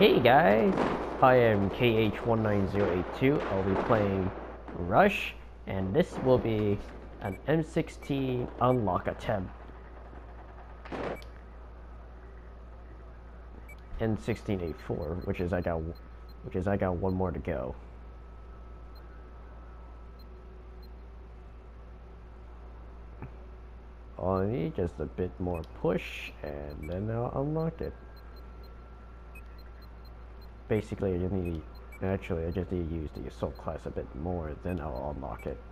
Hey guys, I am KH19082. I'll be playing Rush, and this will be an M16 unlock attempt. N16A4, which is I got one more to go. All I need just a bit more push, and then I'll unlock it. Basically, I just need to use the assault class a bit more, then I'll unlock it.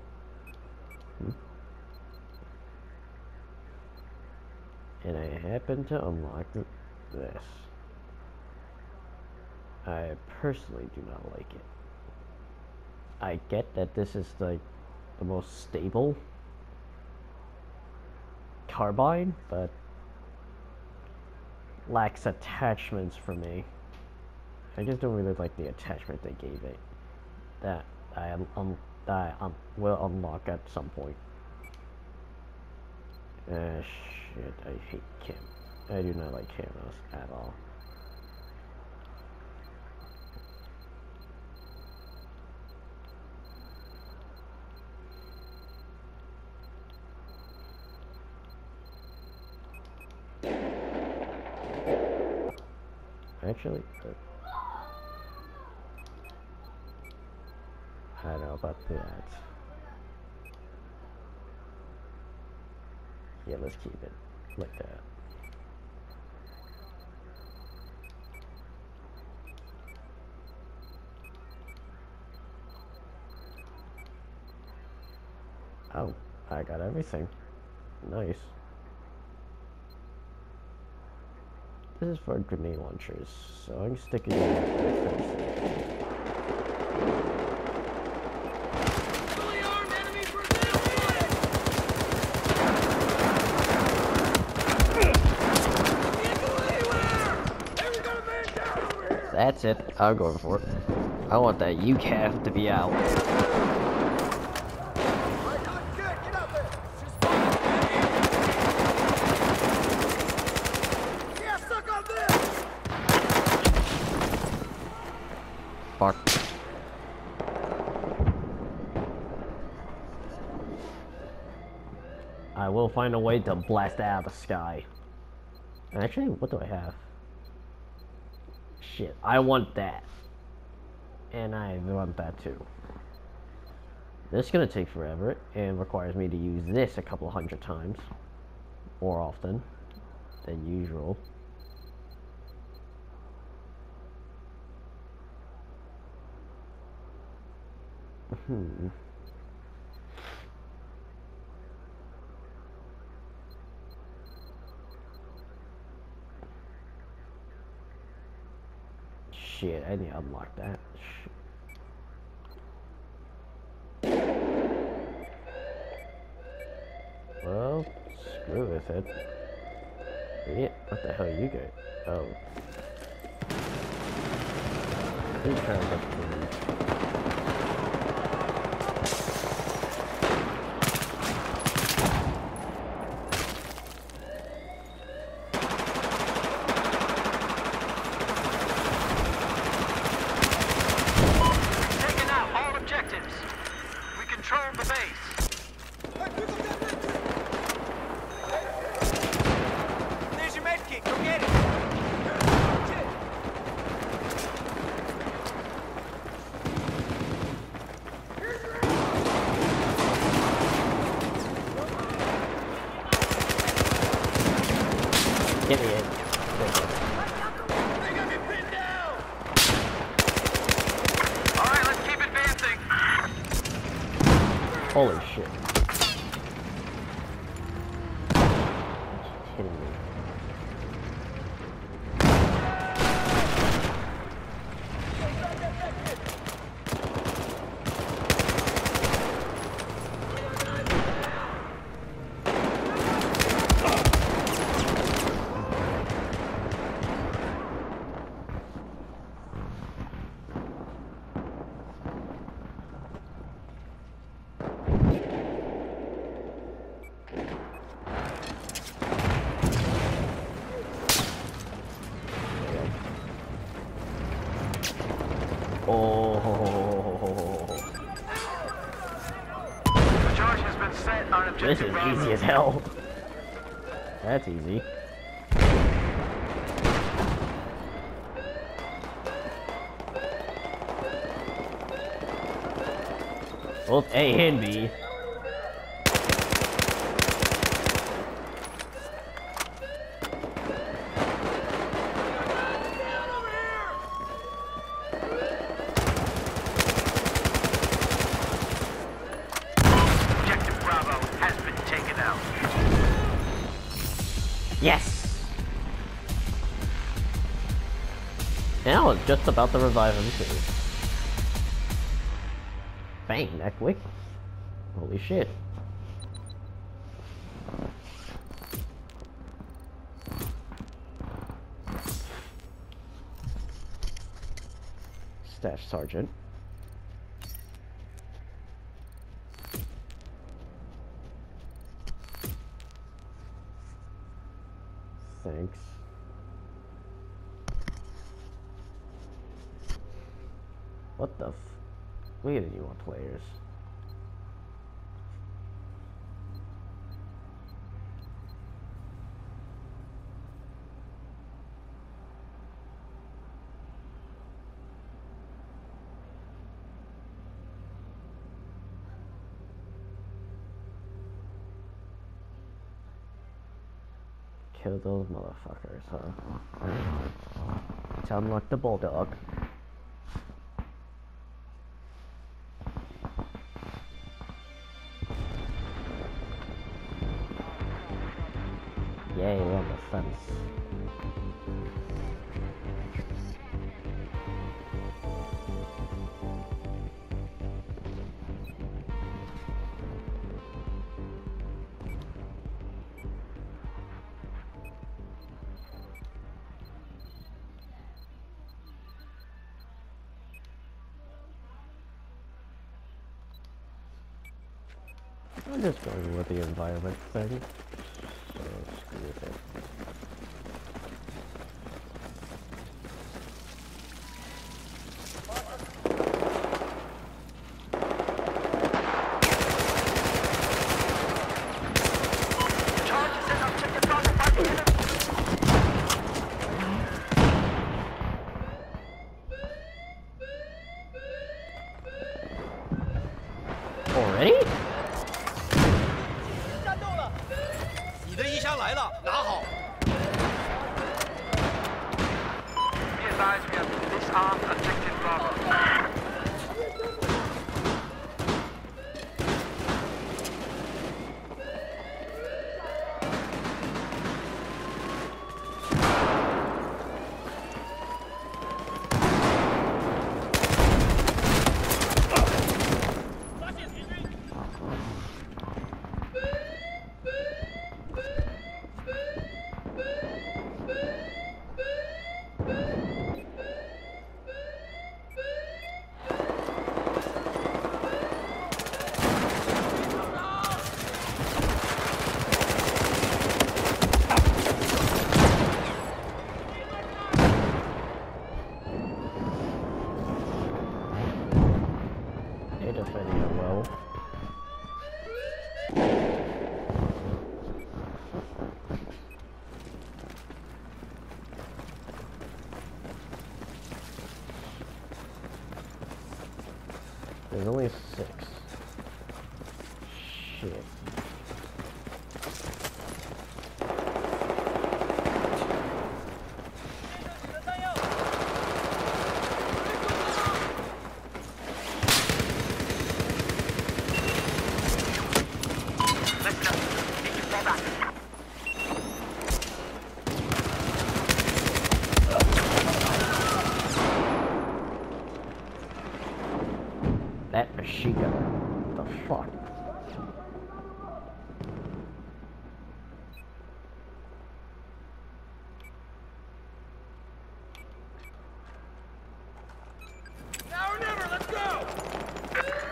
And I happen to unlock this. I personally do not like it. I get that this is like the most stable carbine, but lacks attachments for me. I just don't really like the attachment they gave it. That I will unlock at some point. Shit, I hate cam. I do not like camos at all. Actually, I don't know about that. Yeah, let's keep it like that. Oh, I got everything. Nice. This is for grenade launchers, so I'm sticking it in first. That's it. I'm going for it. I want that UCAV to be out. Fuck. I will find a way to blast it out of the sky. Actually, what do I have? Shit, I want that. And I want that too. This is gonna take forever and requires me to use this a couple hundred times. More often than usual. Shit, I need to unlock that. Well, screw with it. Yeah, what the hell you get? Oh. Who's trying to get through? Idiot. Alright, let's keep advancing. Holy shit. Kidding me. Oh. The charge has been set on This objective is Bravo. easy as hell. That's easy. Both A and B. Objective Bravo has been taken out. Yes! Now it's just about to revive him too. Bang, that quick. Holy shit. Stash Sergeant. Thanks. What the f... Look at you want players. Kill those motherfuckers, huh? To unlock the bulldog. Yay, on the fence. I'm just going with the environment thing. So screw with it. Charge is set on objective Bravo by the enemy. Already? 你的衣箱来了，拿好。 Be advised, we have disarmed objective Bravo. They're defending it well. There's only 6. Shit. Let's go. Need to fall back. That machine gun. What the fuck? Now or never, let's go.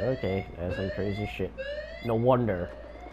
Okay, that's some crazy shit. No wonder.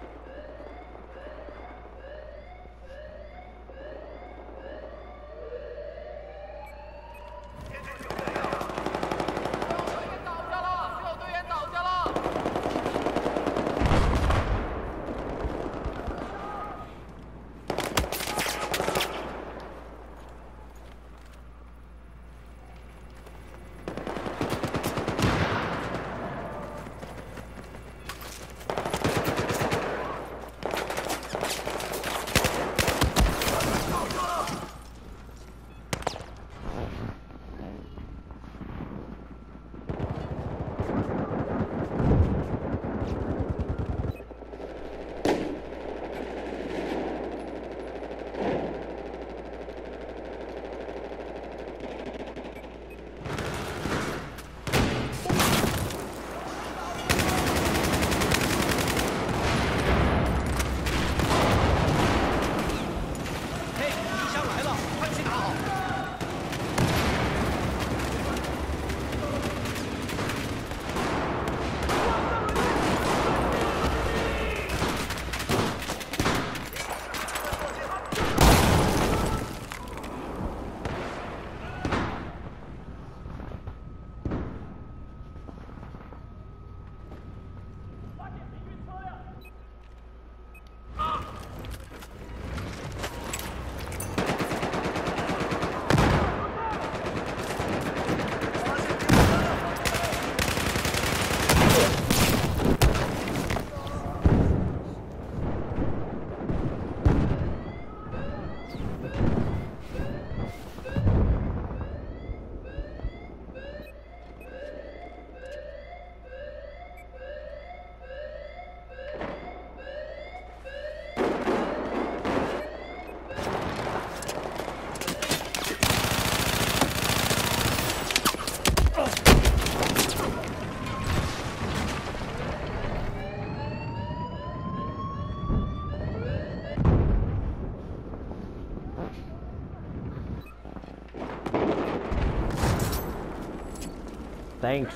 Thanks.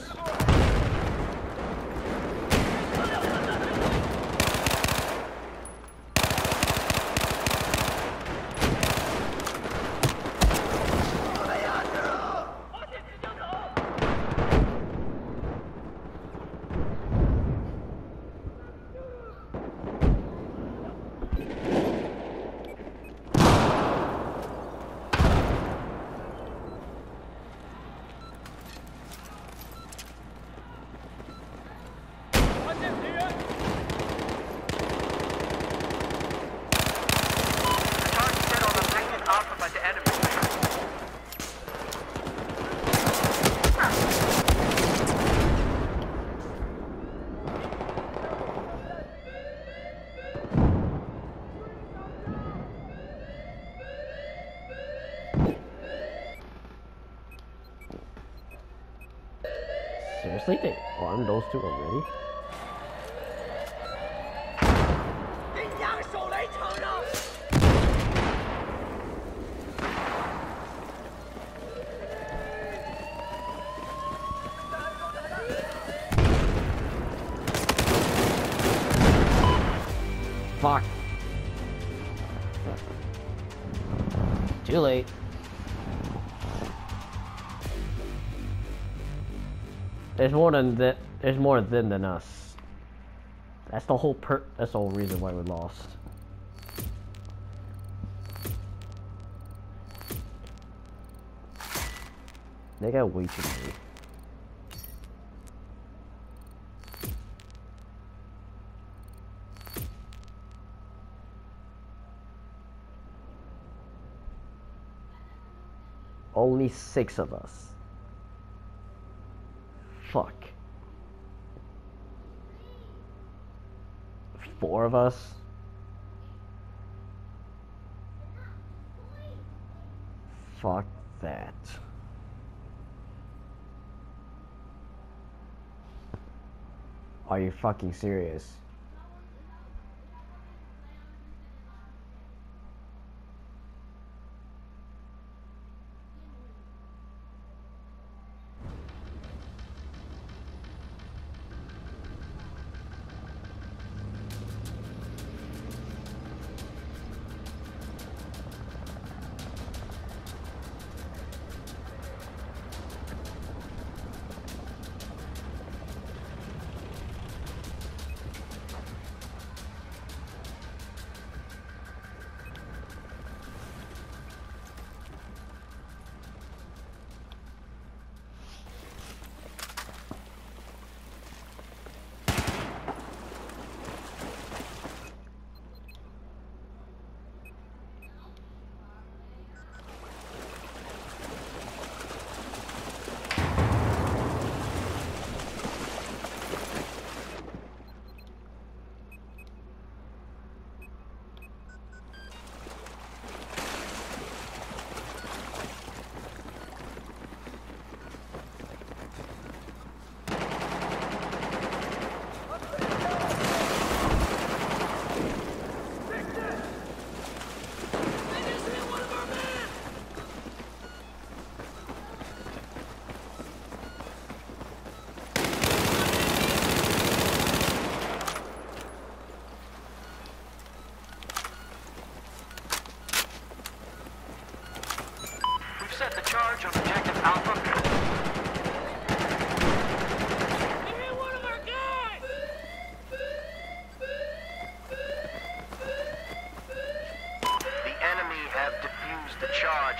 Seriously, they armed those two already? Fuck. Too late. There's more than that. There's more of them than us. That's the whole That's the whole reason why we lost. They got way too many. Only 6 of us. Fuck. 4 of us? Fuck that. Are you fucking serious?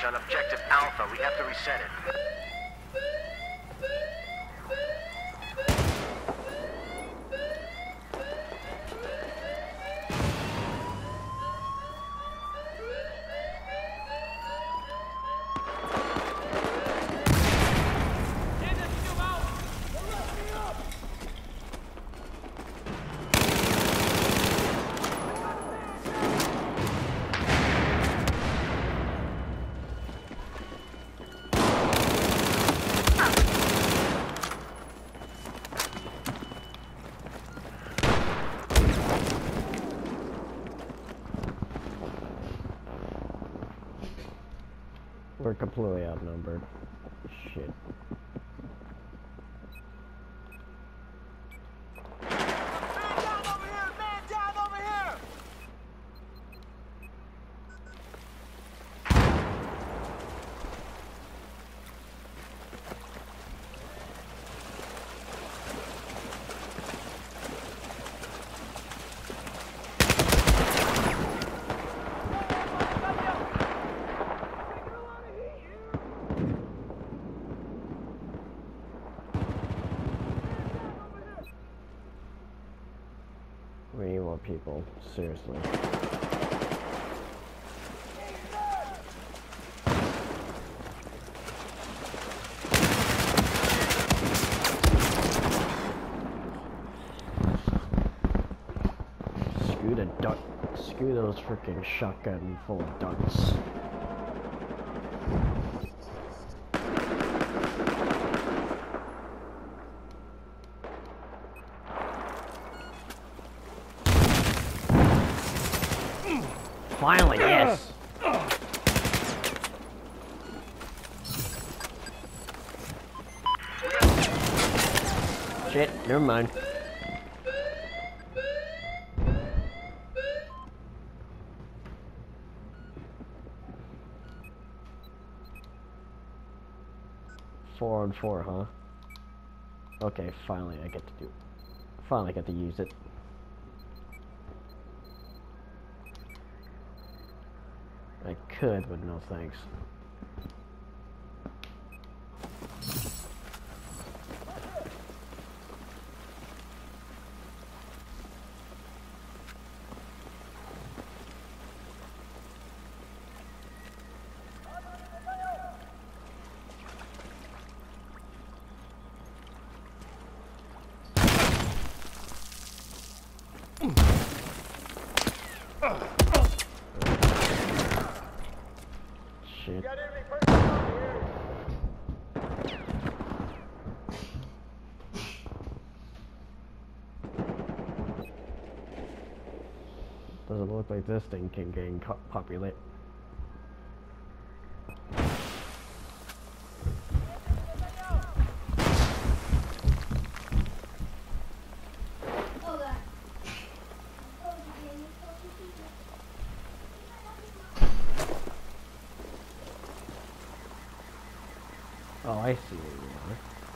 on objective Alpha. We have to reset it. We're completely outnumbered. Shit. We need more people, seriously. Screw those freaking shotgun full of darts. Finally, yes! Shit, never mind. Four on four, huh? Okay, finally I get to finally get to use it. I could, but no thanks. Shit. Doesn't look like this thing can gain populate. Oh, I see where you are.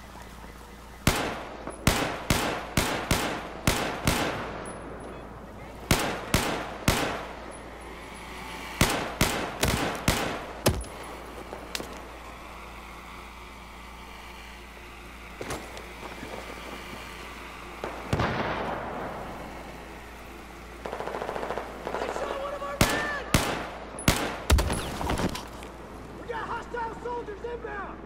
They shot one of our men! We got hostile soldiers inbound!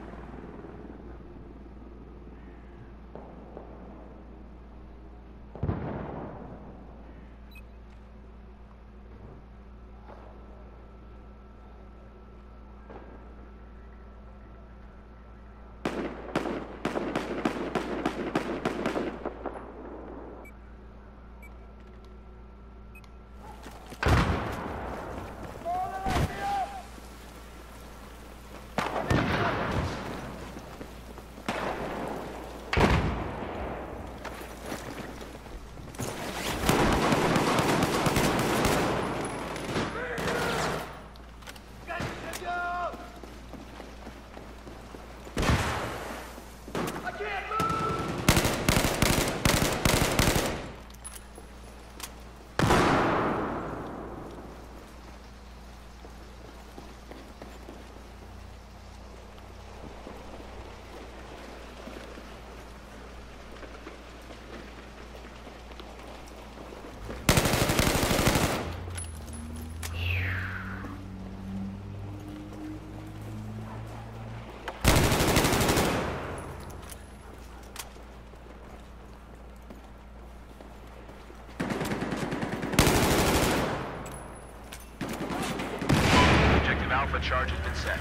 Charge has been set.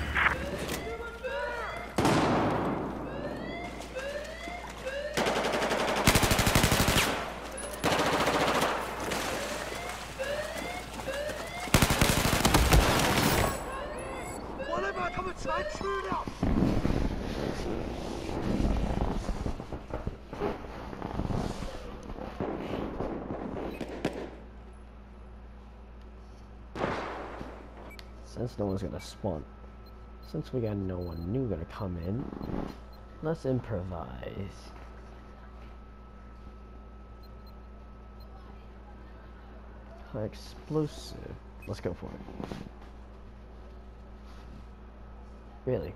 Since no one's gonna spawn, since we got no one new gonna come in, let's improvise. High explosive. Let's go for it. Really?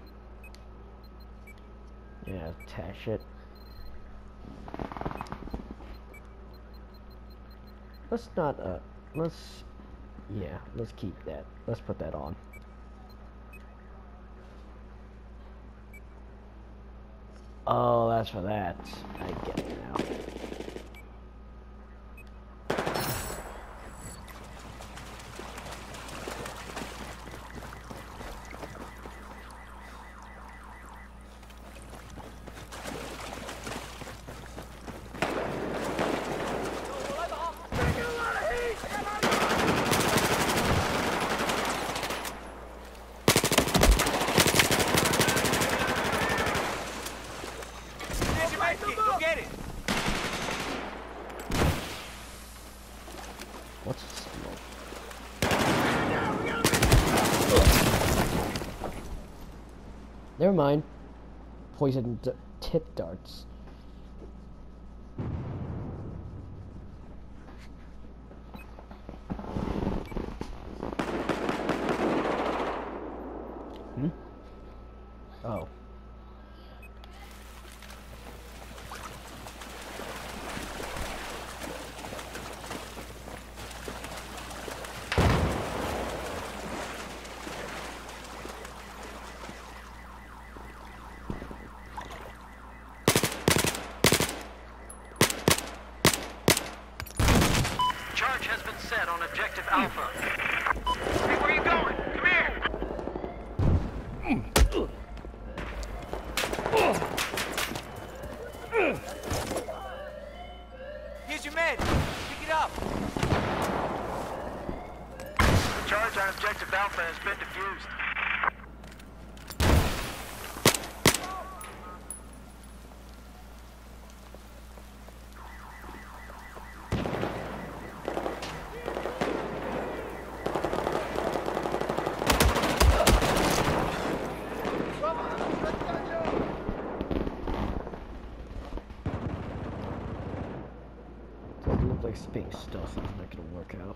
Yeah, tash it. Let's not, yeah, let's keep that. Let's put that on. Oh, that's for that. I get it now. Go get it! What's smoke? Never mind. Poison tip darts. Oh. Charge has been set on Objective Alpha. Hey, where are you going? Come here! Here's your med. Pick it up. Charge on Objective Alpha has been defused. Doesn't look like it's being stealthy. It's not gonna work out.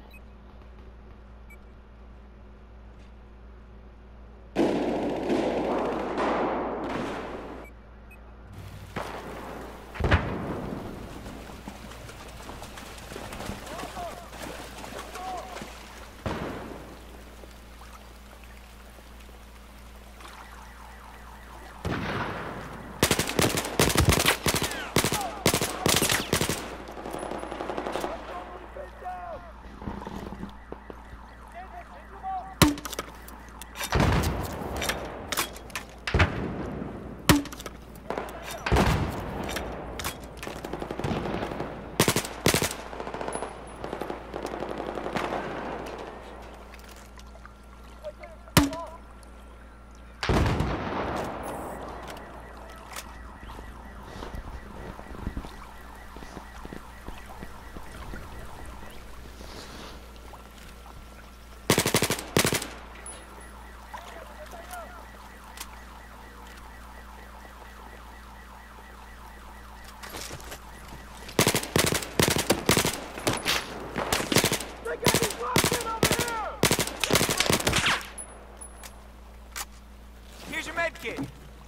Here's your med kit.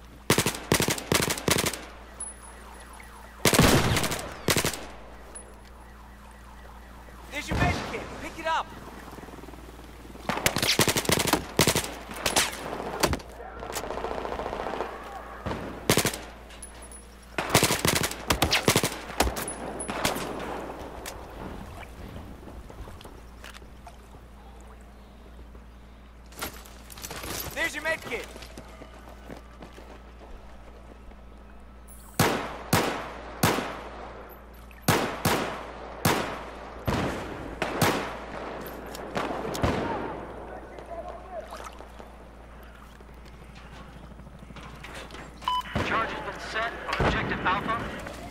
There's your med kit. Pick it up. objective Alpha.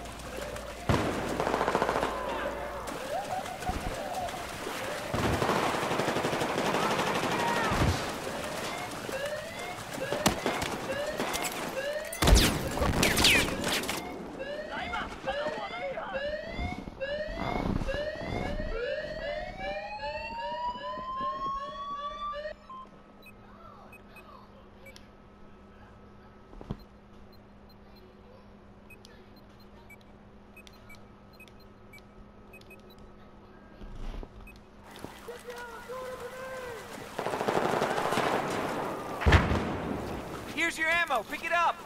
Here's your ammo. Pick it up.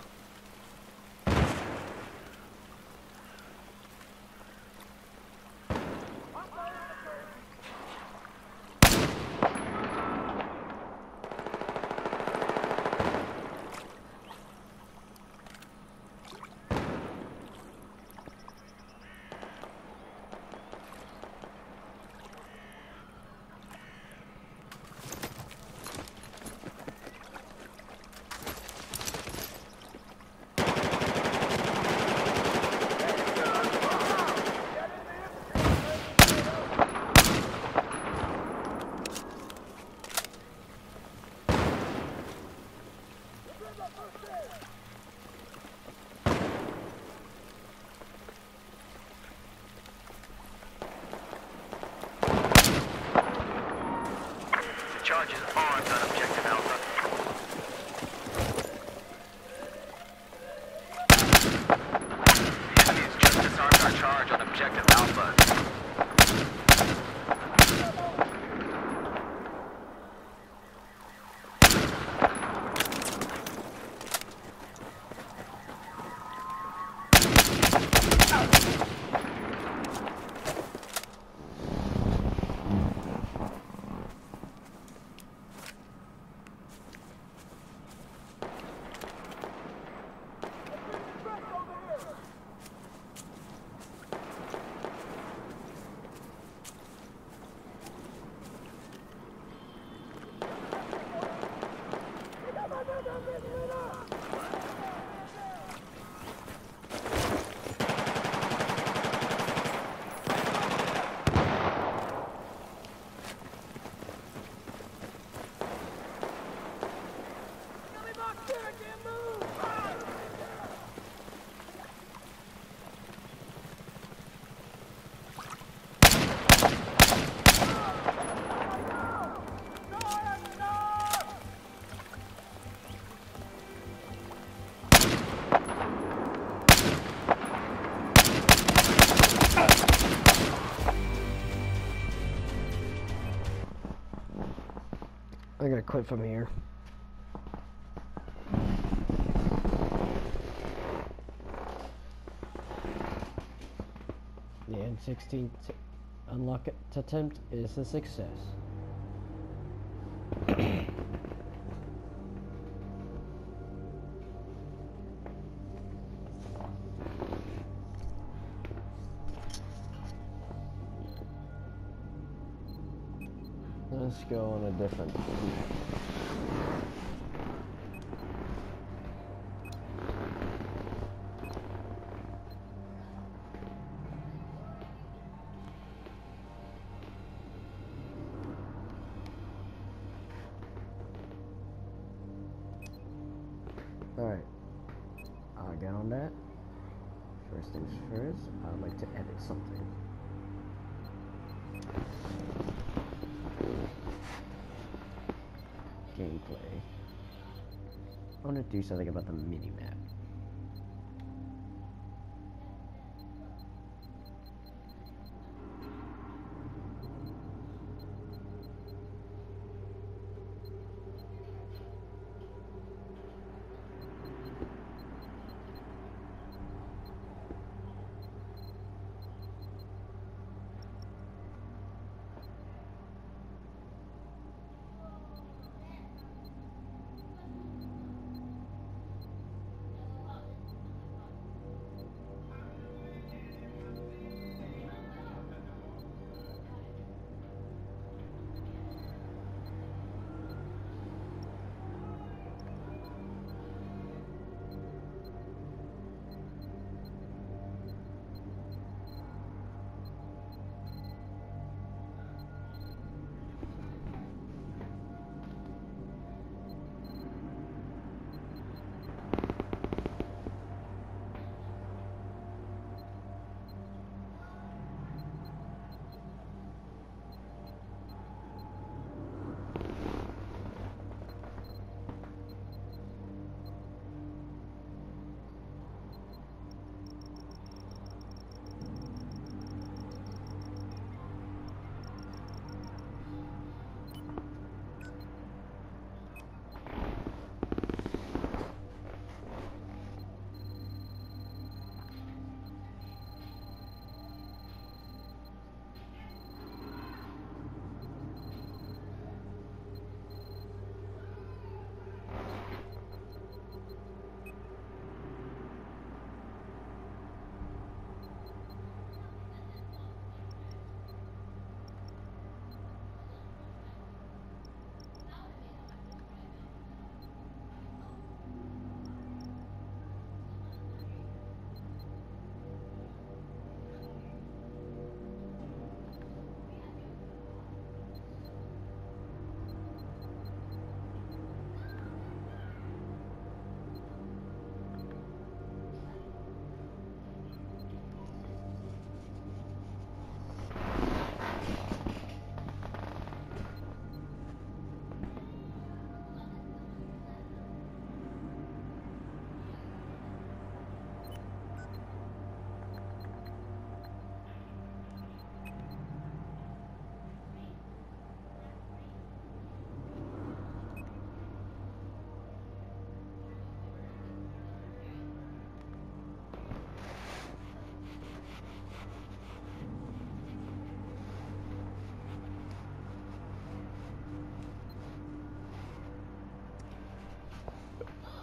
Charges armed on objective Alpha. The enemy has just disarmed our charge on objective Alpha. I'm gonna quit from here. The N16 unlock attempt is a success. Let's go on a different. Alright, I'll get on that. First things first, I'd like to edit something. Gameplay. I want to do something about the mini-map.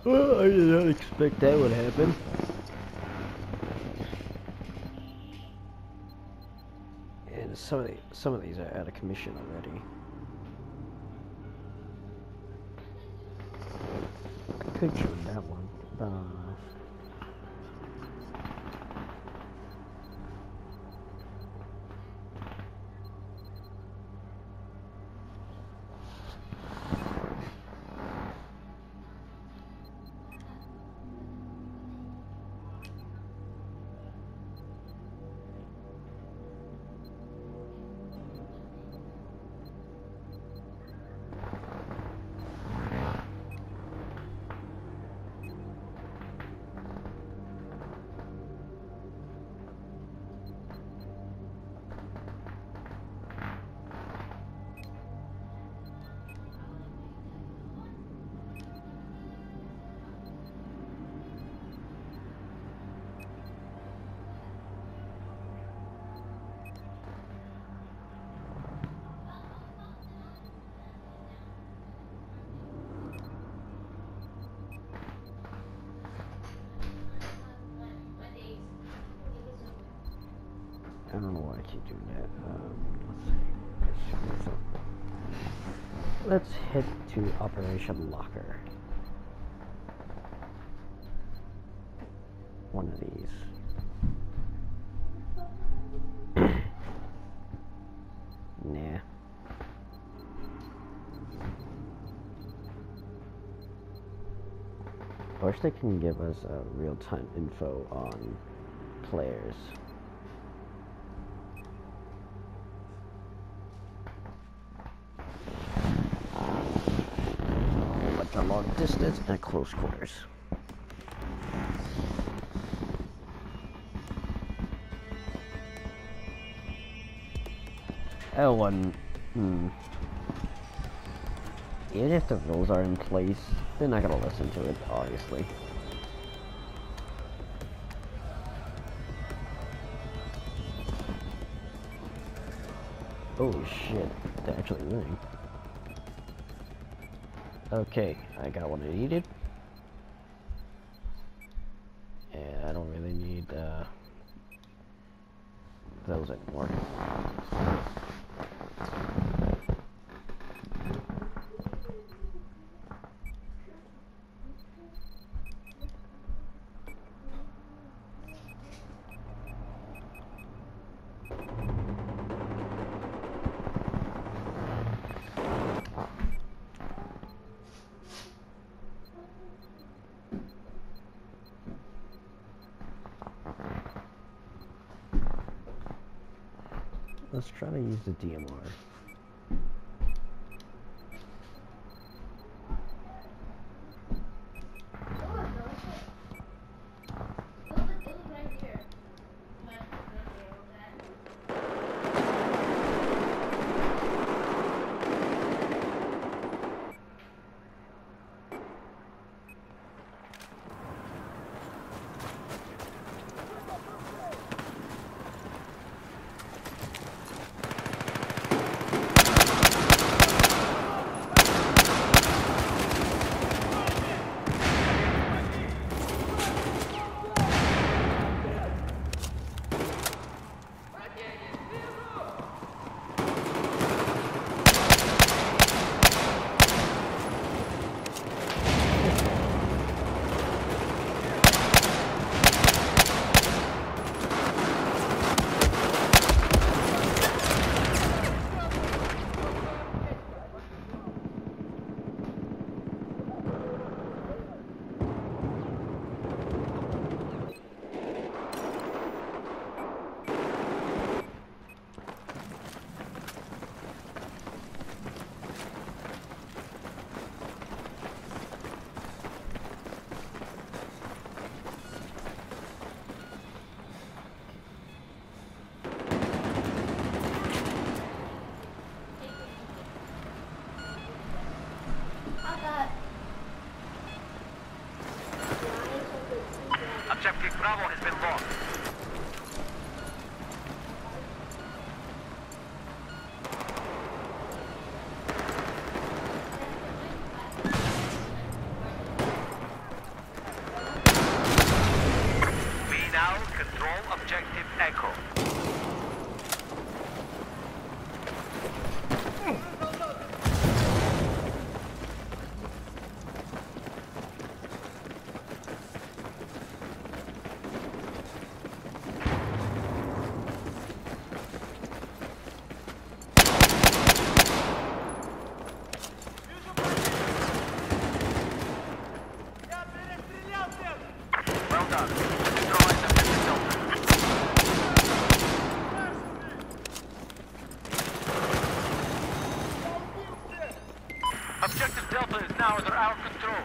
Oh, I did not expect that would happen. And some of these are out of commission already. I could join that one, but I don't know. I don't know why I keep doing that. Let's see. Let's head to Operation Locker. One of these. Nah. I wish they can give us real-time info on players. Like a long distance and close quarters. L1. Even if the rules are in place, they're not gonna listen to it, obviously. Oh shit, they're actually winning. Okay, I got what I needed. And I don't really need those anymore. Let's try to use the DMR. control objective Echo. Well done. Neutralize objective Delta. Objective Delta is now under our control.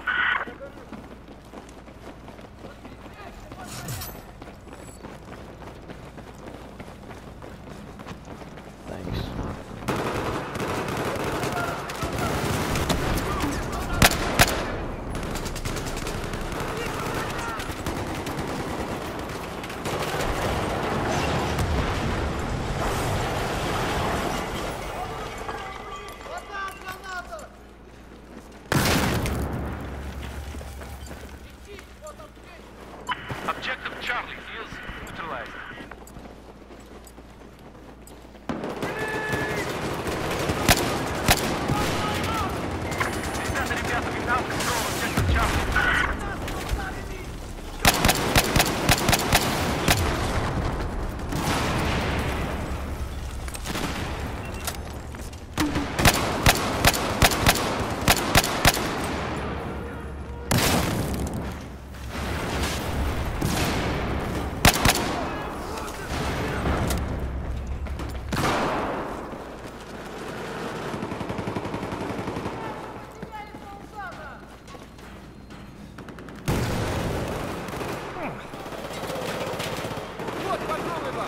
Thanks. Objective Charlie is neutralized. Ребята, ребята, we now control objective Charlie. Вот, попробуй вам.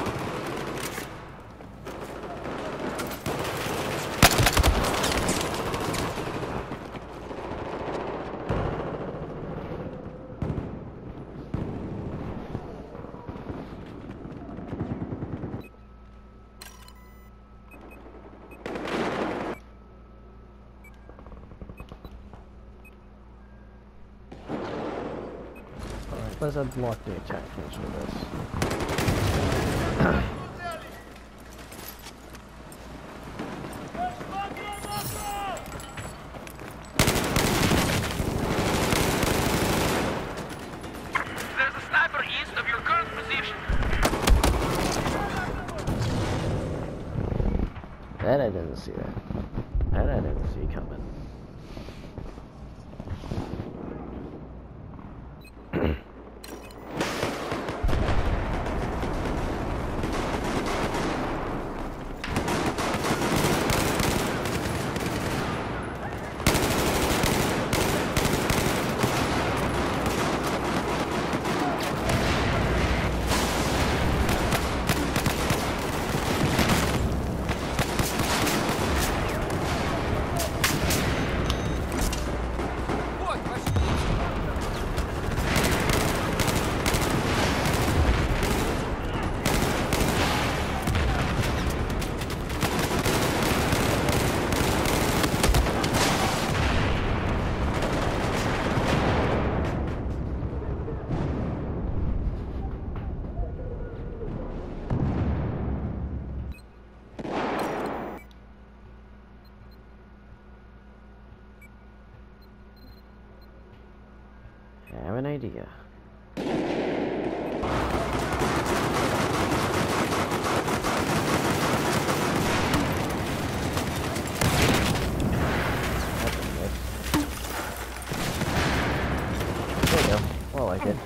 Alright, let's unblock the attack feature of this. There's a sniper east of your current position. That I didn't see that. That I didn't see coming. Вот, пошли. I have an idea. There you go. More like it.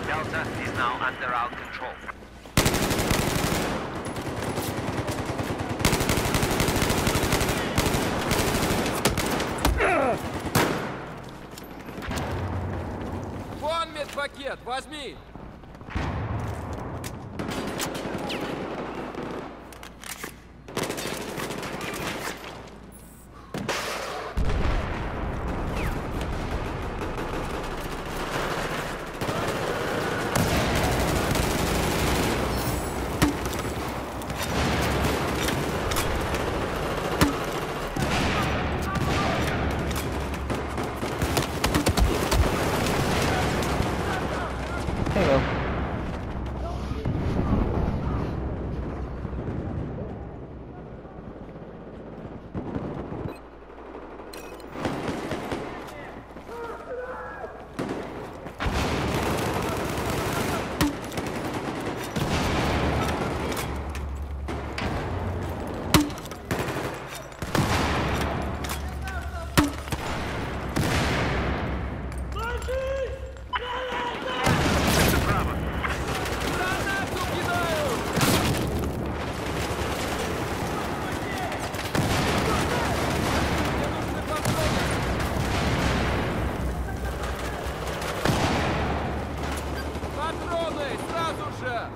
Delta is now under our control. Вон медпакет, возьми! There you go. Гранату кидаю! Мне нужны патроны! Патроны, сразу же!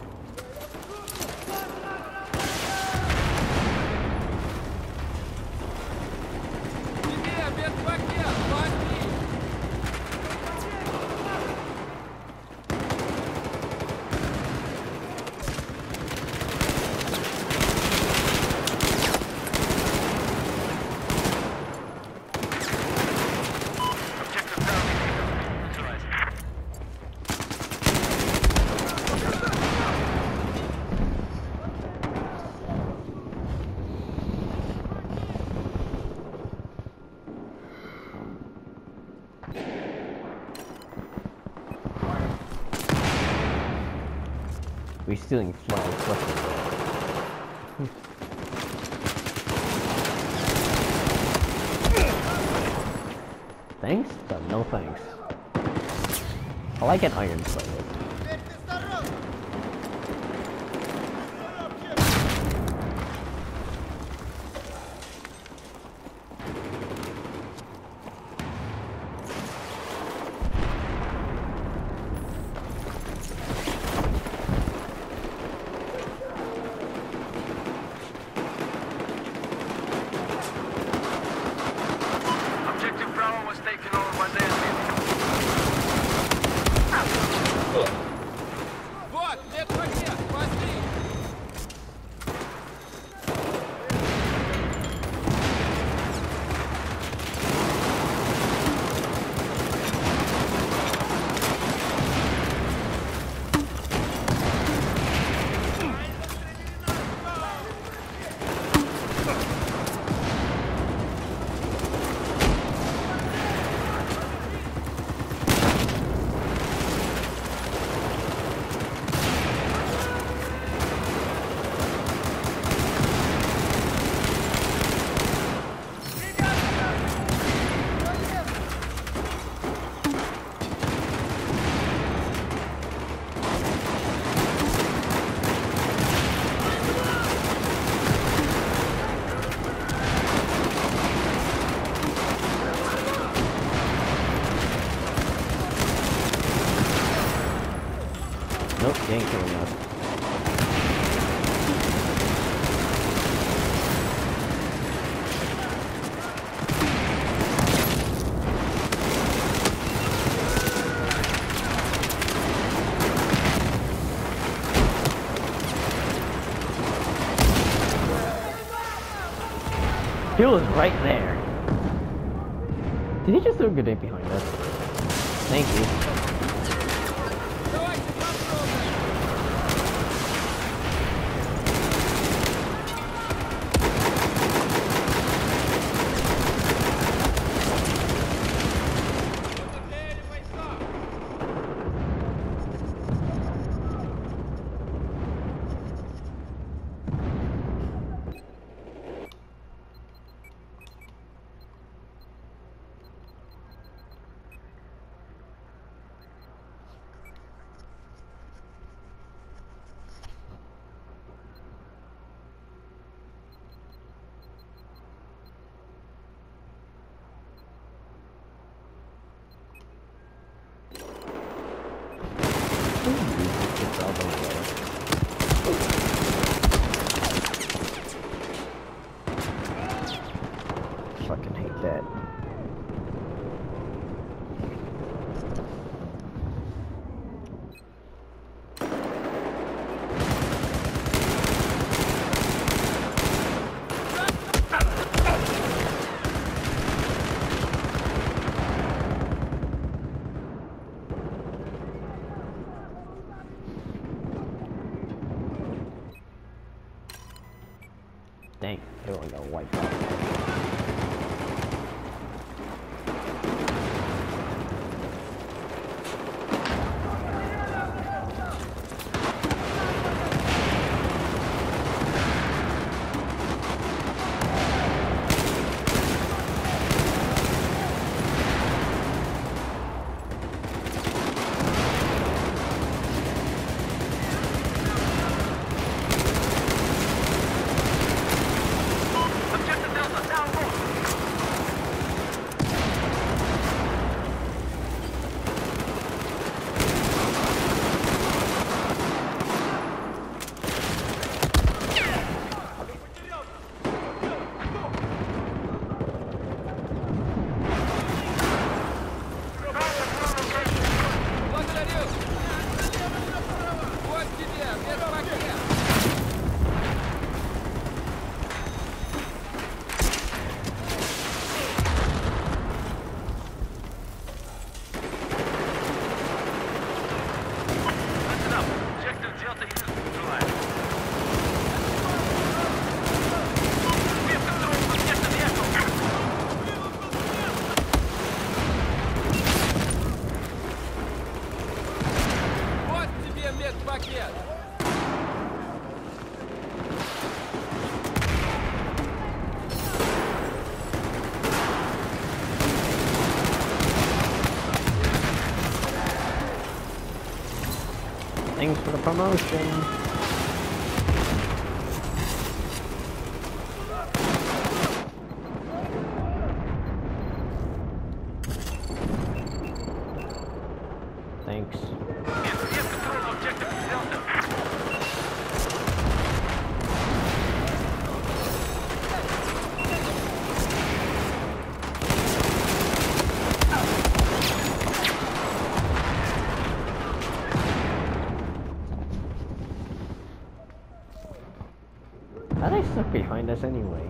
Тебе медпакет, возьми! Objective Bravo neutralized. We're stealing flags. Thanks, but no thanks. I like an iron sight. Objective Bravo was taken over by the enemy. Вот, медпакет, возьми! Nope, you ain't killing us. He was right there. Did he just throw a grenade behind us? Thank you. Давайте патроны! Подготовили войска! It's all the way. Fucking hate that. Dang, everyone got wiped out. Objective Delta down low. Благодарю! Вот тебе, медпакет! Listen up. Objective Delta is neutralized. We have control of objective Echo. Вот тебе медпакет! Thanks for the promotion. Thanks. Yes, we have control of objective Delta. How they stuck behind us anyway?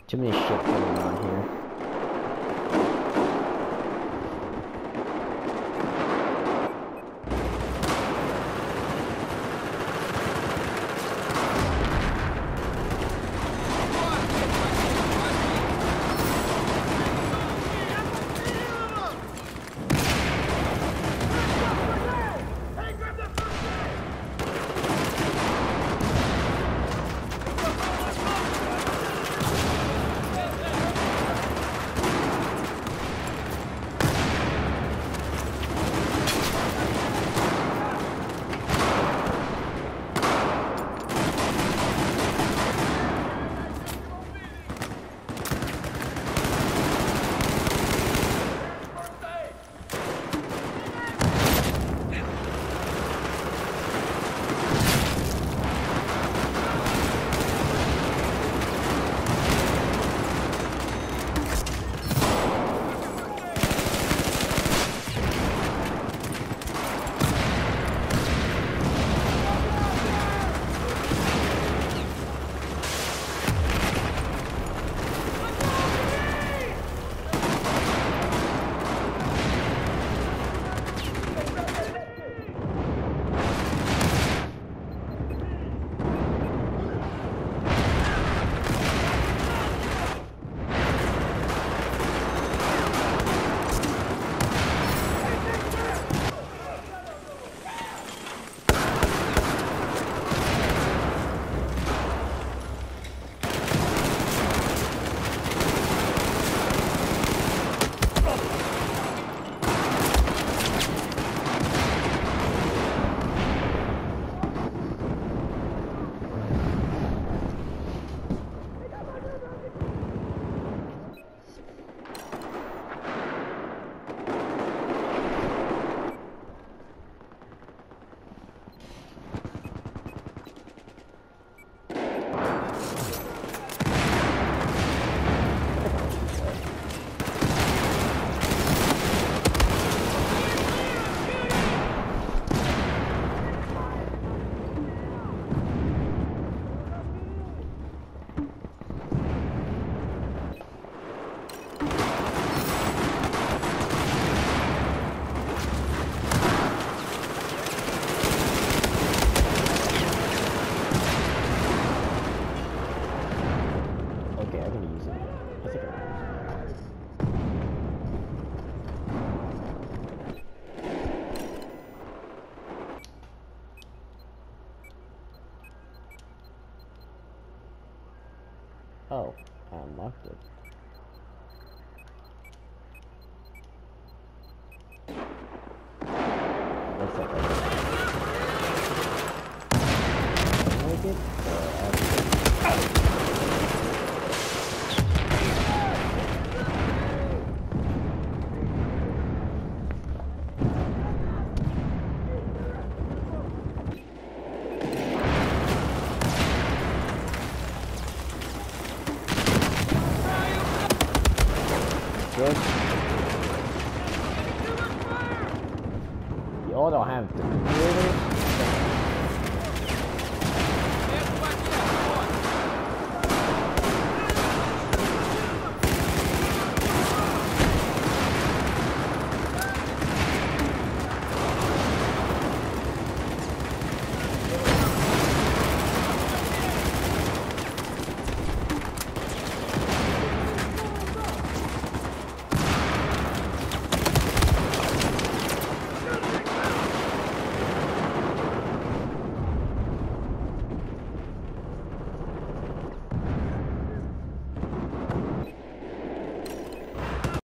Too many shit going on here. Oh, I unlocked it. What's that? Like it? Good. You all don't have to.